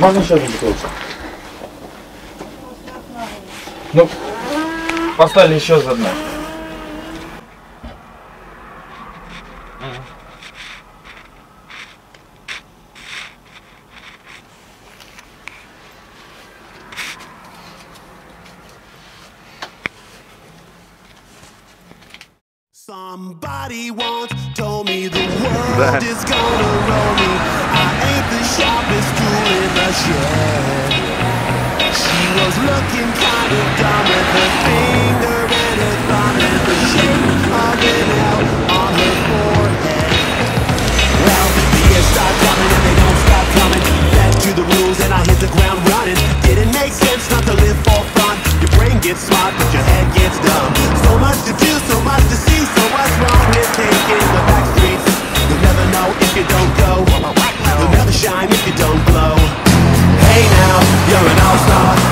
Можно еще одну бутылку? Ну, поставили еще заодно. Somebody once told me the world is gonna roll me. I ain't the sharpest tool in the shed. She was looking kind of dumb with her finger and her thumb in the shape of an L on her forehead. Well, the years start coming and they don't stop coming. Back to the rules and I hit the ground running. Didn't make sense not to live for fun. Your brain gets smart but your head gets dumb. So much to do, so much to see. So what's wrong with taking the back streets? You'll never know if you don't go. You'll never shine if you don't glow. Hey now, you're an all-star.